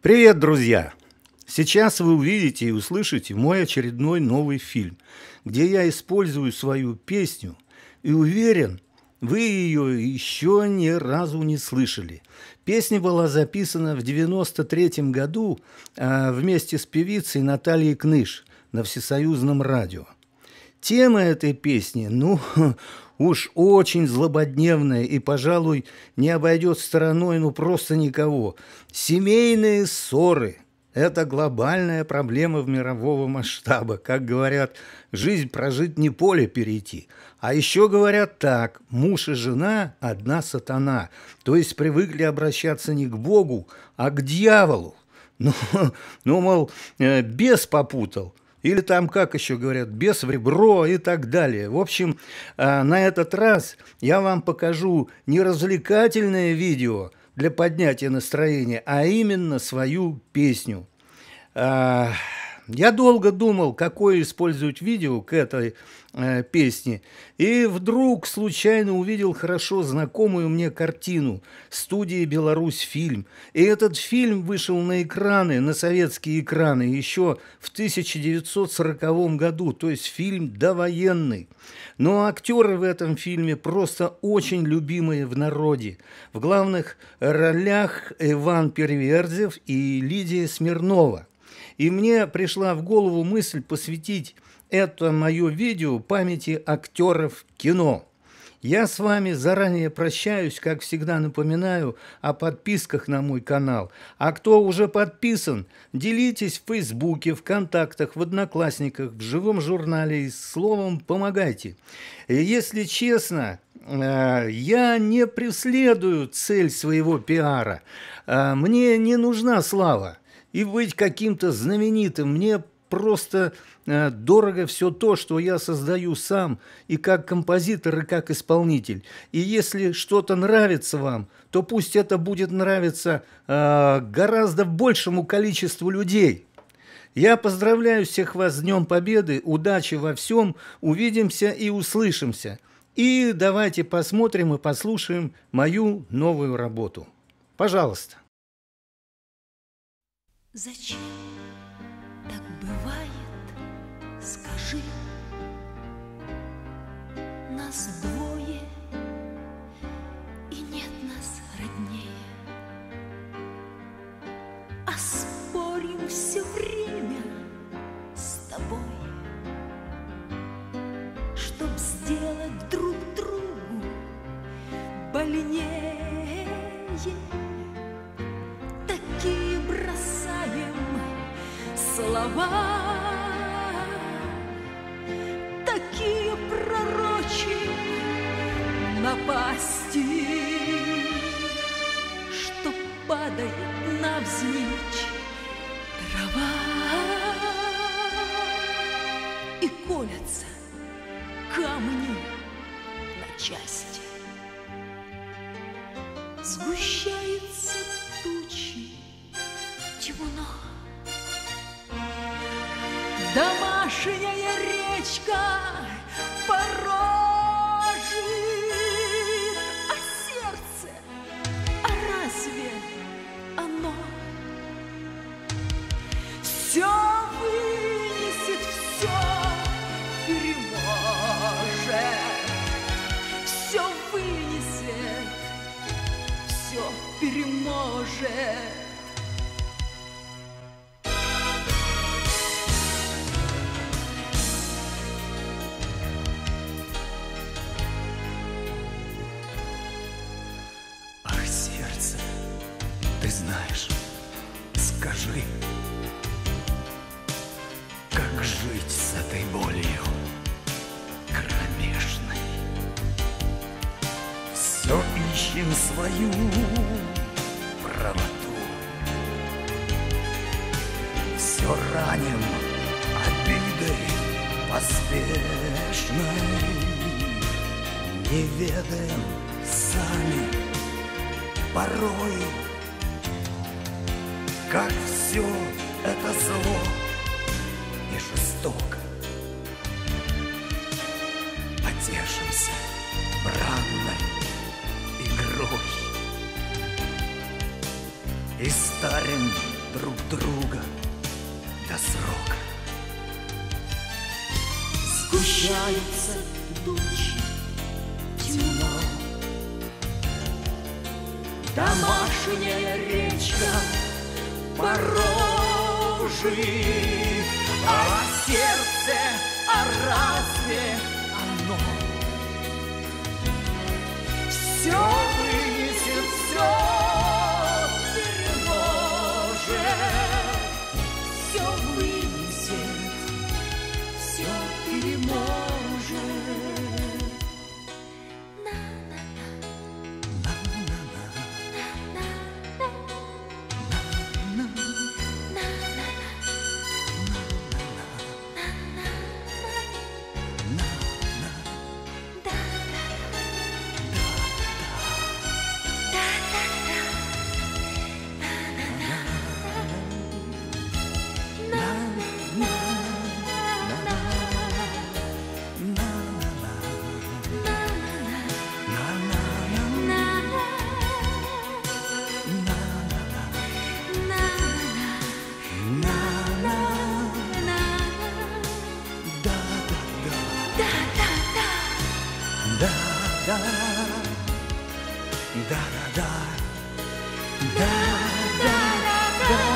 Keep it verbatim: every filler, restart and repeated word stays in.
Привет, друзья! Сейчас вы увидите и услышите мой очередной новый фильм, где я использую свою песню, и уверен, вы ее еще ни разу не слышали. Песня была записана в девяносто третьем году а, вместе с певицей Натальей Кныш на Всесоюзном радио. Тема этой песни, ну, уж очень злободневная и, пожалуй, не обойдет стороной, ну, просто никого. Семейные ссоры – это глобальная проблема в мирового масштаба. Как говорят, жизнь прожить не поле перейти. А еще говорят так: муж и жена – одна сатана. То есть привыкли обращаться не к Богу, а к дьяволу. Ну, ну мол, бес попутал. Или там, как еще говорят, бес в ребро и так далее. В общем, на этот раз я вам покажу не развлекательное видео для поднятия настроения, а именно свою песню. Я долго думал, какое использовать видео к этой э, песне, и вдруг случайно увидел хорошо знакомую мне картину студии «Беларусьфильм». И этот фильм вышел на экраны, на советские экраны еще в тысяча девятьсот сороковом году, то есть фильм довоенный. Но актеры в этом фильме просто очень любимые в народе. В главных ролях Иван Переверзев и Лидия Смирнова. И мне пришла в голову мысль посвятить это мое видео памяти актеров кино. Я с вами заранее прощаюсь, как всегда напоминаю о подписках на мой канал. А кто уже подписан, делитесь в Фейсбуке, в Контактах, в Одноклассниках, в живом журнале, и словом помогайте. И если честно, я не преследую цель своего пиара. Мне не нужна слава и быть каким-то знаменитым. Мне просто э, дорого все то, что я создаю сам и как композитор, и как исполнитель. И если что-то нравится вам, то пусть это будет нравиться э, гораздо большему количеству людей. Я поздравляю всех вас с Днем Победы, удачи во всем, увидимся и услышимся. И давайте посмотрим и послушаем мою новую работу. Пожалуйста. Зачем так бывает, скажи? Нас двое, и нет нас роднее, а спорим все время с тобой, чтоб сделать друг другу больнее. Такие бросаем слова, такие пророчим напасти, что падает навзничь трава и колятся камни на части. Сгущаются тучи, темно. Домашняя речка порожит, а сердце, а разве оно все вынесет, все переможет, все вынесет, все переможет. Ты знаешь, скажи, как жить с этой болью кромешной? Все ищем свою правоту, все раним обидой поспешной, не ведаем сами порой, как все это зло и жестоко. Потешимся бранной игрой и старым друг друга до срока. Сгущаются тучи, темно. Домашняя речка порожи, а сердце, а разве оно все вынесет, все переможет, все вынесет, все переможет. Да, да, да, да, да, да.